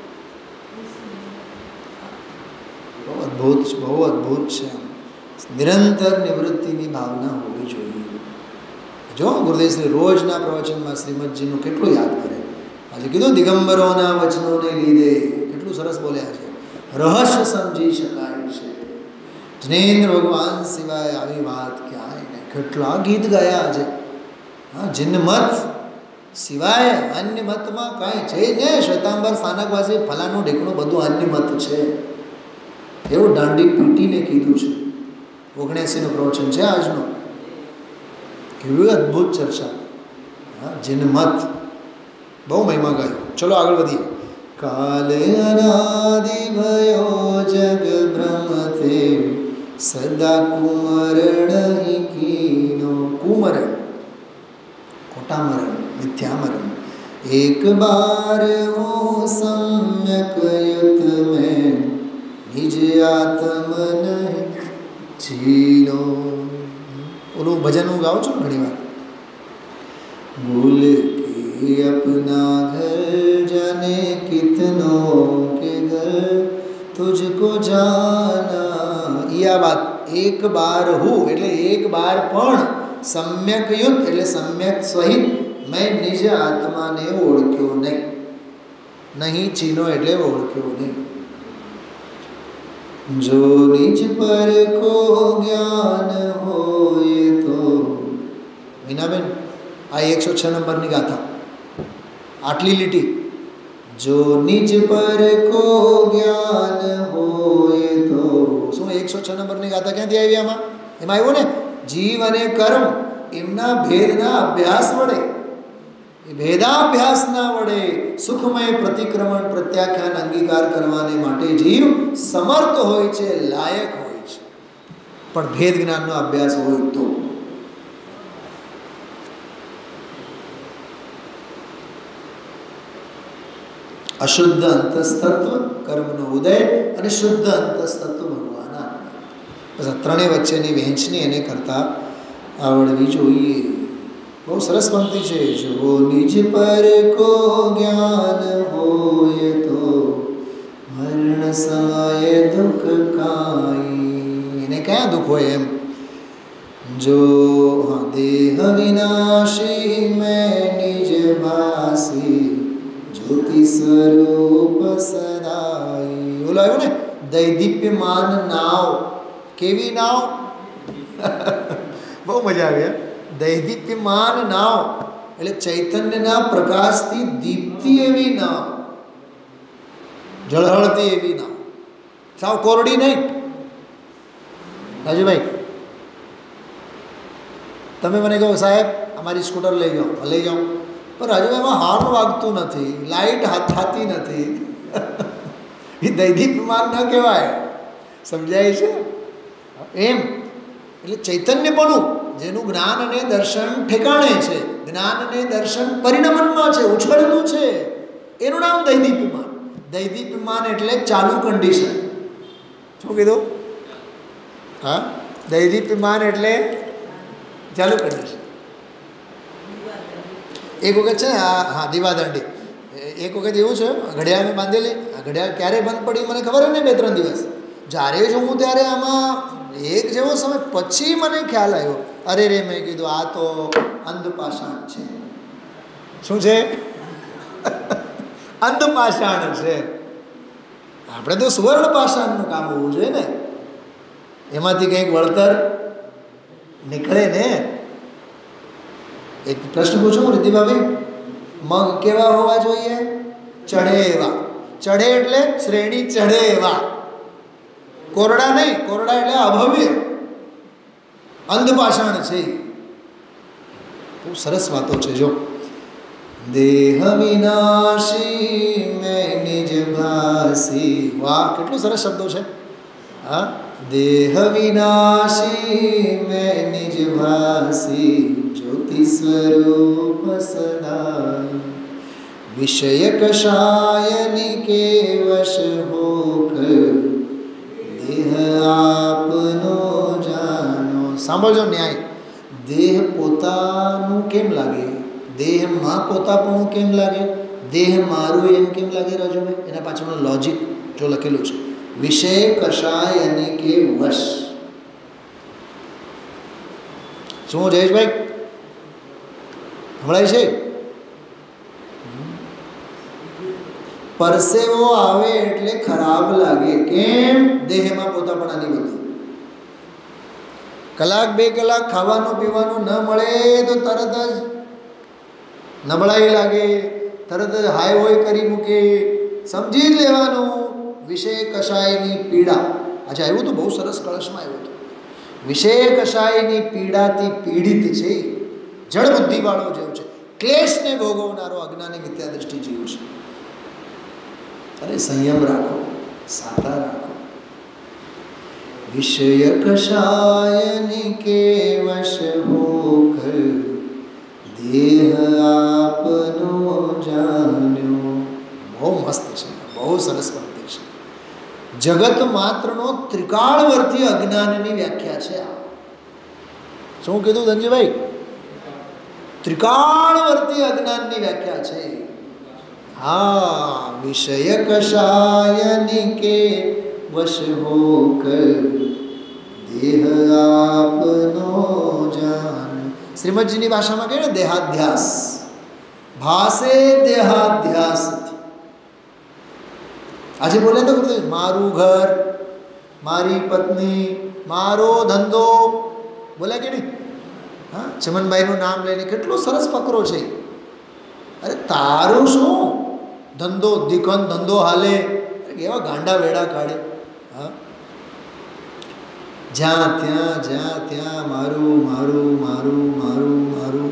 બહુ અદ્ભુત છે. નિરંતર નિવૃત્તિની ભાવના હોવી જોઈએ. જો ગુરુદેવશ્રી રોજના પ્રવચનમાં શ્રીમદજીનું કેટલું યાદ કરે. આજે કીધું દિગંબરોના વચનોને લીધે, કેટલું સરસ બોલ્યા છે. રહસ્ય સમજી શકાય છે, જનેન્દ્ર ભગવાન સિવાય આવી વાત ક્યાંય નહીં. કેટલા ગીત ગાયા આજે. હા, જિન્મત સિવાય અન્ય મતમાં કાંઈ છે ને. શ્વેતાંબર સ્થાનકવાસી ફલાનું ઢીકણું બધું અન્ય મત છે, એવું દાંડી પીટીને કીધું છે. 79નું પ્રવચન છે આજનું. કેવી અદ્ભુત ચર્ચા. હા, જિનમત બહુ મહિમા ગાયો. ચલો આગળ વધીએ. કાલે અનાદિ ભયો જગ બ્રહ્મતે સદા કુમરણ કીનો. કુમરણ, ખોટા મરણ, મિથ્યા મરણ. એક બાર હો સમ્યક યુત મેં નિજ આત્મ નહીં જીનો. ઓલું ભજન હું ગાઉં છું ઘણી વાર, ભૂલ કે અપના ઘર જાને કિતનો કે ઘર તુજકો જાના, ઈ આ વાત. એક બાર હું એટલે એક બાર પણ સમ્યક યુક્ત એટલે સમ્યક સહિત મેં નિજ આત્માને ઓળખ્યો નહીં. નહીં ચીનો એટલે ઓળખ્યો નહીં. જો નિજ પર કો જ્ઞાન હોય તો, મીનાબેન આ 106 નંબરની ગાથા, આટલી લીટી. જો નિજ પર કો જ્ઞાન હોય તો, શું 106 નંબરની ગાથા ક્યાંથી આવી? આમાં એમાં આવ્યું ને, જીવ અને કર્મ એમના ભેદના અભ્યાસ વડે, એ ભેદાભ્યાસના વડે સુખમય પ્રતિક્રમણ પ્રત્યાખ્યાન અંગીકાર કરવાને માટે જીવ સમર્થ હોય છે, લાયક હોય છે. પણ ભેદ જ્ઞાનનો અભ્યાસ હોય તો. અશુદ્ધ અંતસ્તત્વ કર્મનો ઉદય અને શુદ્ધ અંતસ્તત્વ ભગવાન આત્મા. બસ આ ત્રણેય વચ્ચેની વહેંચણી એને કરતાં આવડવી જોઈએ. બહુ સરસ પંક્તિ છે. જો નિજ પર કો જ્ઞાન હોય તો મરણ સમય દુઃખ કાઈ. એને ક્યાં દુઃખ હોય એમ? જો દેહ વિનાશી મેં નિજ ભાસી જ્યોતિ સ્વરૂપ સદાઈ. ઓલો આવ્યો ને, દૈદીપ્યમાન નાવ. કેવી નાવ? બહુ મજા આવી. દૈદીપ્યમાન નાવ એટલે ચૈતન્યના પ્રકાશથી દીપતી એવી નાવ, ઝળહળતી એવી નાવ, સાવ કોરડી નહીં. રાજુભાઈ તમે મને કહો સાહેબ અમારી સ્કૂટર લઈ જાઓ, લઈ જાઓ, પણ રાજુભાઈ એમાં હાર્ન વાગતું નથી, લાઇટ હાથ થતી નથી. એ દૈદીપ્યમાન ન કહેવાય. સમજાય છે એમ? એટલે ચૈતન્યપણું જેનું જ્ઞાન અને દર્શન ઠેકાણે છે, જ્ઞાન અને દર્શન પરિણમનમાં છે, ઉછળતું છે, એનું નામ દૈદીપ્યમાન. દૈદીપ્યમાન એટલે ચાલુ કન્ડિશન. શું કીધું? હા, દૈદીપ્યમાન એટલે ચાલુ કન્ડિશન. એક વખત છે હા દીવાદંડી, એક વખત એવું છે ઘડિયાળ મેં બાંધેલી, ઘડિયાળ ક્યારે બંધ પડી મને ખબર ને, 2-3 દિવસ. જ્યારે જોઉં ત્યારે આમાં એક જેવો સમય પછી મને ખ્યાલ આવ્યો, અરે રે મેં કીધું આ તો અંધપાષાણ છે. શું છે? અંધપાષાણ છે. આપણે તો સુવર્ણ પાષાણનું કામ હોવું જોઈએ ને, એમાંથી કંઈક વળતર નીકળે ને. એક પ્રશ્ન પૂછું રિદ્ધિભાભી, મગ કેવા હોવા જોઈએ? ચઢે એવા. ચઢે એટલે શ્રેણી ચઢે એવા, કોરડા નહીં. કોરડા એટલે અભવ્ય, અંધપાષાણ છે. બહુ સરસ વાતો છે. જો દેહ વિનાશી મેં નિજ ભાસી. વાહ, કેટલું સરસ શબ્દો છે. હા, દેહ વિનાશી મેં નિજ ભાસી જ્યોતિ સ્વરૂપ સદાઈ. વિષય કષાયની કે વશ હોકર દેહ આપનો જાનો. સાંભળજો ન્યાય. દેહ પોતાનું કેમ લાગે? દેહમાં પોતાપણું કેમ લાગે? દેહ મારું એમ કેમ લાગે? રાજુભાઈ એના પાછળનું લોજિક જો લખેલું છે. વિષય કષાયની કે વશ. શું જયેશભાઈ સંભળાય છે? પરસેવો આવે એટલે ખરાબ લાગે. કેમ? દેહમાં પોતાપણાની બધી. કલાક 2 કલાક ખાવાનું પીવાનું ન મળે તો તરત જ નબળાઈ લાગે, તરત જ હાય હોય કરી મૂકે. સમજી જ લેવાનું વિષય કષાયની પીડા. અચ્છા, આવ્યું તો બહુ સરસ કળશમાં આવ્યું હતું. વિષય કષાયની પીડાથી પીડિત છે, જળ બુદ્ધિવાળો જેવો છે, ક્લેશને ભોગવનારો અજ્ઞાની મિથ્યા દ્રષ્ટિ જેવું છે. અરે સંયમ રાખો, સાતા રાખો. વિષય કષાયની કે વશ હોકર દેહ આપનો જાન્યો. બહુ મસ્ત છે, બહુ સરસ પંક્તિ છે. જગત માત્રનો ત્રિકાળવર્તી અજ્ઞાનની વ્યાખ્યા છે આ. શું કીધું ધનજીભાઈ? ત્રિકાળવર્તી અજ્ઞાનની વ્યાખ્યા છે. હા, વિષય કષાયની કે વશ હોકર દેહ આપનો જાન. શ્રીમદજીની ભાષામાં કહે ને દેહાધ્યાસ, ભાસે દેહાધ્યાસ. આજે બોલે તો મારું ઘર, મારી પત્ની, મારો ધંધો, બોલે કે નહીં? હા, ચમનભાઈનું નામ લઈને કેટલો સરસ ફકરો છે. અરે તારું શું ધંધો, દીકન ધંધો હાલે, એવા ગાંડા વેડા કાઢે. હા, જ્યાં ત્યાં મારું મારું મારું મારું મારું.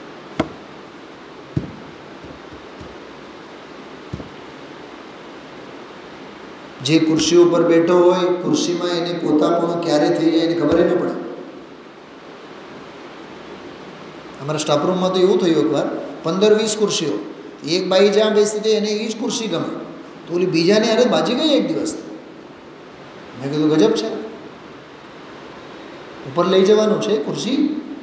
જે ખુરશી ઉપર બેઠો હોય, ખુરશીમાં એને પોતાપણું ક્યારે થઈ જાય એને ખબર ન પડે. અમારા સ્ટાફરૂમમાં તો એવું થયું એકવાર, 15-20 ખુરશીઓ, એક બાઈ જ્યાં બેસતી હતી એને એ જ ખુરશી ગમે, તો ઓલી બીજાને અરે બાજી ગઈ એક દિવસ. મેં કીધું ગજબ છે, ઉપર લઈ જવાનું છે ખુરશી.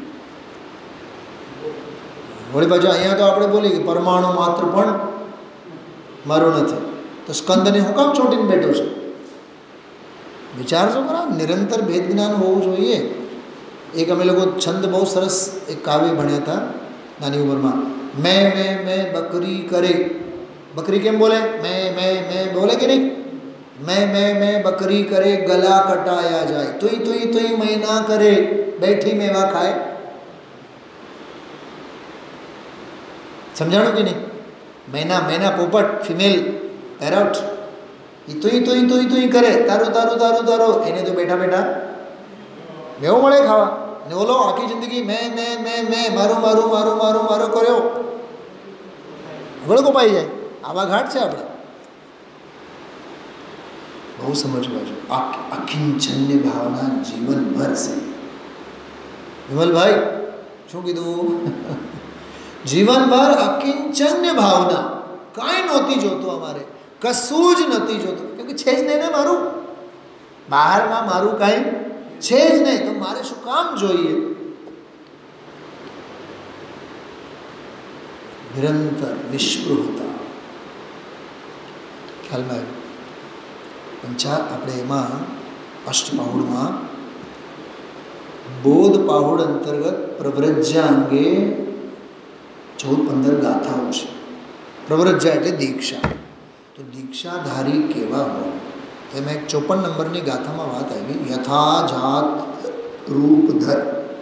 વળી પાછું અહીંયા તો આપણે બોલીએ કે પરમાણુ માત્ર પણ મારું નથી, તો સ્કંદને હું કામ ચોંટીને બેઠો છે? વિચારજો ખરા, નિરંતર ભેદ જ્ઞાન હોવું જોઈએ. એક અમે લોકો છંદ બહુ સરસ એક કાવ્ય ભણ્યા હતા નાની ઉંમરમાં. મેં બકરી કરે. બકરી કેમ બોલે? મેં બોલે કે નહીં? મેં બકરી કરે, ગલા કટાયા જાય, તુઈ મહિના કરે, બેઠી મેવા ખાય. સમજાણું કે નહીં? મેના પોપટ, ફિમેલ પેરોટ, એ તુઈ કરે, તારું એને તો બેઠા બેઠા મેવો મળે ખાવા. ને ઓલો આખી જિંદગી મેં મારું કર્યો, વળગો પાઈ જાય. આવા ઘાટ છે આપણે. બહુ સમજવા જોઈએ. અકિંચન્ય ભાવના જીવનભર છે. વિમલભાઈ શું કીધું? જીવનભર અકિંચન્ય ભાવના, કાંઈ નહોતી જોતું અમારે, કશું જ નથી જોતું. કેમ કે છે જ નહીં ને મારું, બહારમાં મારું કાંઈ છે જ નહીં, તો મારે શું કામ જોઈએ? નિરંતર નિષ્પૃહતા. ખ્યાલમાં આપણે એમાં અષ્ટપાહુડમાં બોધ પાહુડ અંતર્ગત પ્રવ્રજ્યા અંગે 14-15 ગાથાઓ છે. પ્રવ્રજ્યા એટલે દીક્ષા. તો દીક્ષાધારી કેવા હોય? તો એમાં 54 નંબરની ગાથામાં વાત આવી, યથાજાત રૂપધર.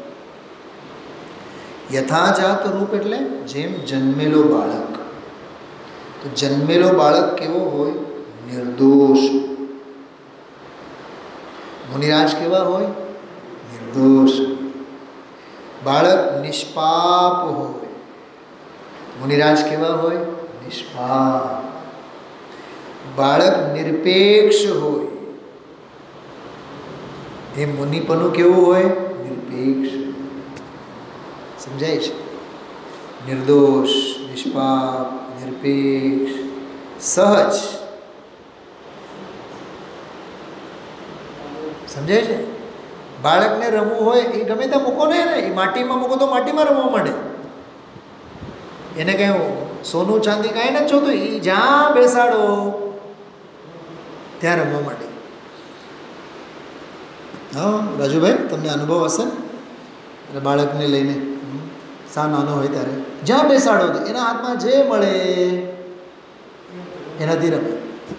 યથાજાત રૂપ એટલે જેમ જન્મેલો બાળક. તો જન્મેલો બાળક કેવો હોય? નિર્દોષ. મુનિરાજ કેવા હોય? નિર્દોષ. બાળક નિષ્પાપ હોય. મુનિરાજ કેવા હોય? નિષ્પાપ. બાળક નિરપેક્ષ હોય. એ મુનિપનું કેવું હોય? નિરપેક્ષ. સમજાય છે? નિર્દોષ, નિષ્પાપ, નિરપેક્ષ, સહજ. સમજાય છે? બાળકને રમવું હોય એ ગમે ત્યાં મૂકો ને, એ માટીમાં મૂકો તો માટીમાં રમવા માંડે. એને કંઈ સોનું ચાંદી કાંઈ નથી જોતું, એ જ્યાં બેસાડો ત્યાં રમવા માંડે. હા રાજુભાઈ, તમને અનુભવ હશે ને? એટલે બાળકને લઈને સા નાનો હોય ત્યારે જ્યાં બેસાડો એના હાથમાં જે મળે એનાથી રમે.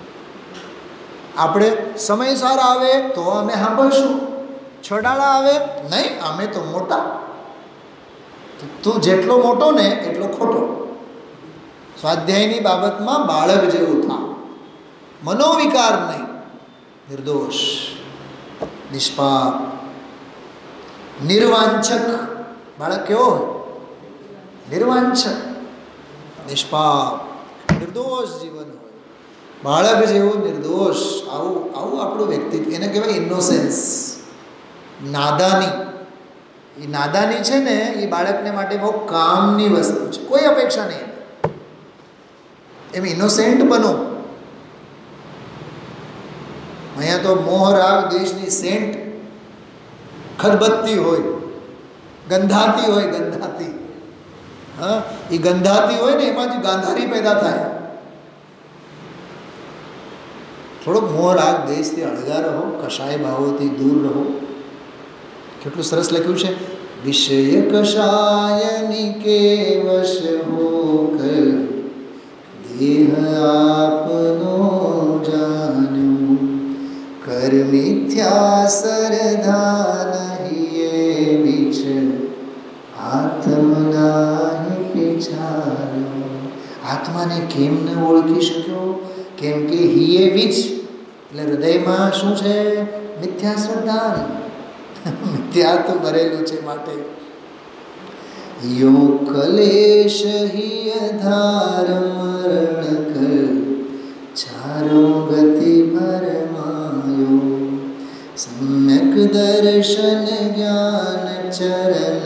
આપણે સમયસર આવે તો અમે સાંભળશું, છડાળા આવે નહીં, અમે તો મોટા. તું જેટલો મોટો ને એટલો ખોટો. સ્વાધ્યાયની બાબતમાં બાળક જેવું થા, મનોવિકાર નહીં, નિર્દોષ, નિષ્પાપ, નિર્વાંછક. બાળક કેવો હોય? નિર્વાંછક, નિષ્પાપ, નિર્દોષ જીવન હોય. બાળક જેવું નિર્દોષ, આવું આપણું વ્યક્તિત્વ. એને કહેવાય ઇનોસેન્સ, નાદાની. એ નાદાની છે ને એ બાળકને માટે બહુ કામની વસ્તુ છે, કોઈ અપેક્ષા નહીં. એમ ઇનોસેન્ટ બનો. અહીંયા તો મોહ રાગ દ્વેષની સેન્ટ ખરબત્તી હોય, ગંધાતી હોય, ગંધાતી, હા, એ ગંધાતી હોય ને એમાંથી ગાંધારી પેદા થાય. થોડોક મોહ રાગ દેશથી અળગા રહો, કષાય ભાવોથી દૂર રહો. કેટલું સરસ લખ્યું છે, વિષય કષાયની કે વશ હોકર દેહ આપનો જાન્યો, કર મિથ્યા સરધા નહીં વિચ આત્મનાહી પીછાયો. આત્માને કેમ ન ઓળખી શક્યો? કેમ કે હિયે વિચ એટલે હૃદયમાં શું છે? મિથ્યા શ્રદ્ધા, મિથ્યા તો ભરેલું છે. માટે યો કલેશ હિય ધાર મરણ કર ચારો ગતિ ભરમાયો, સમ્યક દર્શન જ્ઞાન ચરણ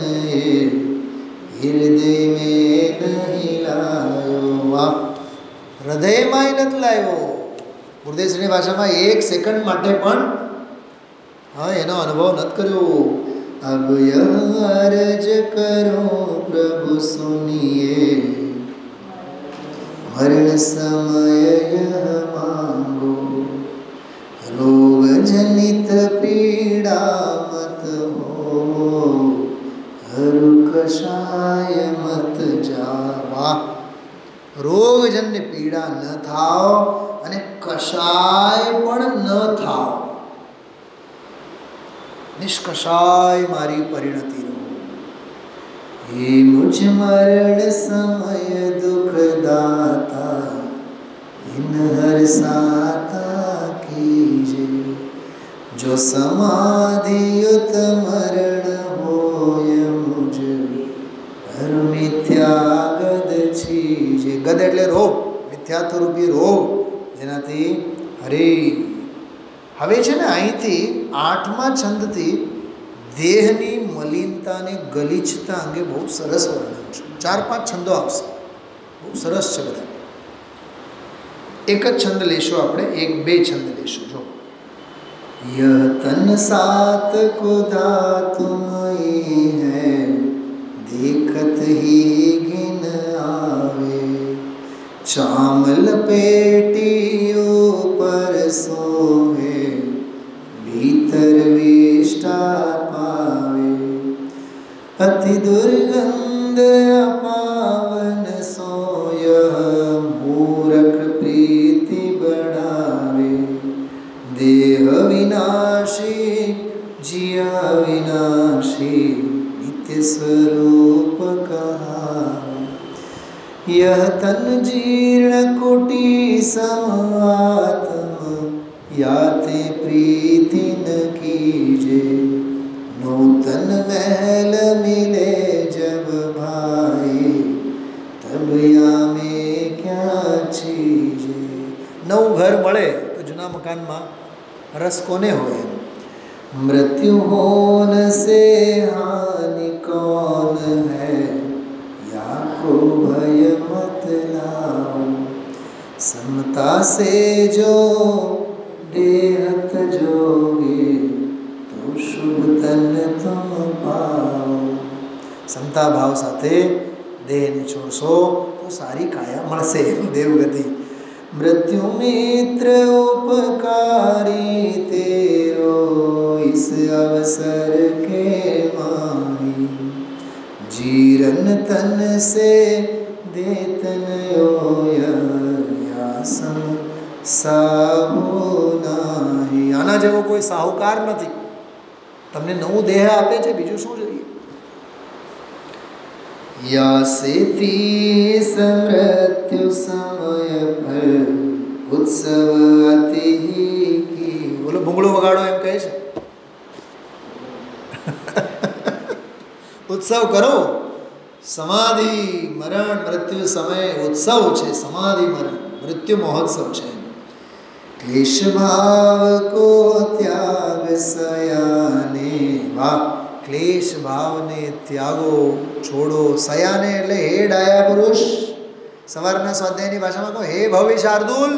હૃદય મેં નહીં લાયો. વાહ, હૃદયમાં નથી લાવ્યો. ગુરુદેવશ્રીની ભાષામાં એક સેકન્ડ માટે પણ એનો અનુભવ નથી કર્યો. અબ યહ અરજ કરો પ્રભુ સુનિએ, મરણ સમય યહ માંગો, રોગ જનિત પીડા મત હો, હરુ કષાય મત જાવા. રોગજન્ય પીડા ન થાવ અને કષાય પણ ન થાવ, નિષ્કષાય મારી પરિણતિ રહો. હે મુझ મરણ સમય દુઃખદાતા, ઇન હર સાતા કીજે, જો સમાધિયુત મરણ હોય મુझ હર મિથ્યા ગદ છીજે. ગદ એટલે રોગ, મિથ્યાત્વરૂપી રોગ, જેનાથી હરે. હવે છે ને અહીંથી 8મા છંદથી દેહની મલિનતાને ગલીચતા અંગે બહુ સરસ વર્ણન છે. 4-5 છંદો આપશે, બહુ સરસ છે બધા. એક જ છંદ લેશું આપણે, 1-2 છંદ લેશું. જો યહ તન સાત કો ધાતુમયી હૈ, देखत ही गिन आवे, चामल पेटियों पर सोहे, भीतर विष्टा पावे, अति दुर्गंध अपावन सोय, मूरख प्रीति बढ़ावे, देह विनाशी जिया विनाशी, स्वरूप कहा, यह तन जीर्ण कुटी समात्म, याते प्रीति न कीजे, नूतन महल मिले जब भाई, तब यामे क्या चीजे. નવું ઘર મળે તો જૂના મકાનમાં રસ કોને હોય? मृत्यु होन से हानि कौन है, या को भय मत लाओ, समता से जो देह तजोगे, तो शुभ तन तुम पाओ. સમતા ભાવ સાથે દેહને છોડશો તો સારી કાયા મળશે, દેવગતિ. मृत्यु मित्र उपकारी तेरो, इस अवसर के माही, जीरन तन से देतन यासम साहु नाही. આના જેવો કોઈ સાહુકાર નથી. તમને નવું દેહ આપે છે, બીજું શું જોઈએ? यासेती समृत्यु समय पर, उत्सव अति की. બોલો ભૂંગળું વગાડો એમ કહે છે. ઉત્સવ કરો. સમાધિ મરણ મૃત્યુ સમય ઉત્સવ છે. સમાધિ મરણ મૃત્યુ મહોત્સવ છે. ક્લેશ ભાવ કો ત્યાગ સયાને. વાહ, ક્લેશ ભાવને ત્યાગો, છોડો. સયાને એટલે હે ડાયા પુરુષ. સવારના સ્વાધ્યાયની ભાષામાં કહો, હે ભવ્ય શાર્દુલ,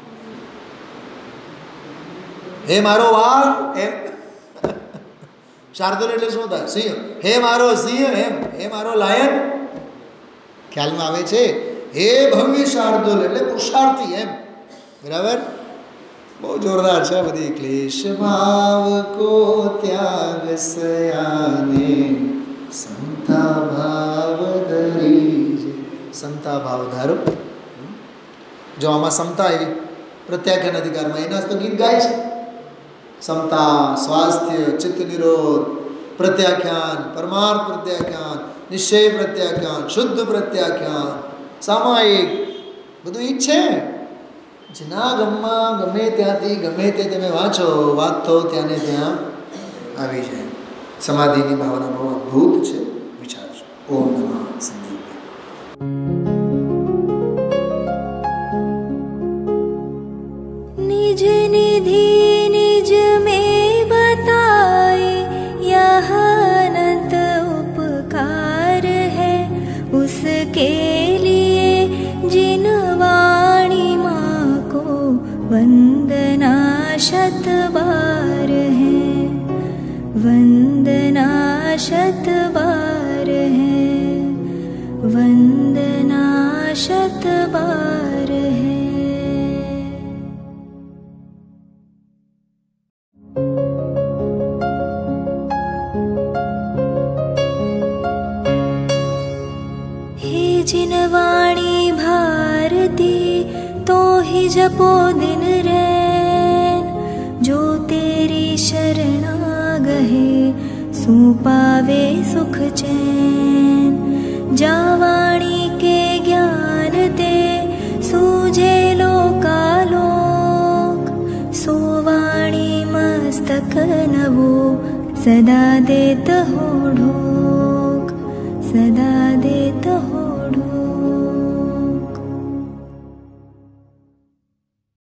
હે મારો વાઘ. એમ શાર્દુલ એટલે શું થાય? સિંહ. હે મારો સિંહ, એમ હે મારો લાયન. ખ્યાલમાં આવે છે? હે ભવ્ય શાર્દુલ એટલે પુરુષાર્થી એમ. બરાબર? બહુ જોરદાર છે બધી. ક્લેશ ભાવ કો ત્યાગ સયાને સંતા ભાવ ધરી. સંતા ભાવ ધારો. જો આમાં સમતા એવી પ્રત્યાખ્યાન અધિકારમાં એના તો ગીત ગાય છે. સમતા, સ્વાસ્થ્ય, ચિત્ત નિરોધ, પ્રત્યાખ્યાન, પરમાર્થ પ્રત્યાખ્યાન, નિશ્ચય પ્રત્યાખ્યાન, શુદ્ધ પ્રત્યાખ્યાન, સામાયિક બધું ઈ જ છે. જેના ગમમાં ગમે ત્યાંથી ગમે તે તમે વાંચો, વાત તો ત્યાં ને ત્યાં આવી જાય. સમાધિની ભાવના બહુ અદ્ભુત છે. વિચારજો. ઓમ નમઃ સંદીપ. निज निधि निज में बताए यह अनंत उपकार है उसके लिए जिन वाणी माँ को वंदना शत बार है, वंदना शत बार है, वंदना शत बार है. जिन वाणी भारती तो ही जपो दिन रैन, जो तेरी शरणा गहे सो पावे सुख चैन. जा वाणी के ज्ञान ते सूझे लोकालोक, सो वाणी मस्तक नवो सदा देत हो ढोक, सदा देत हो ढोक.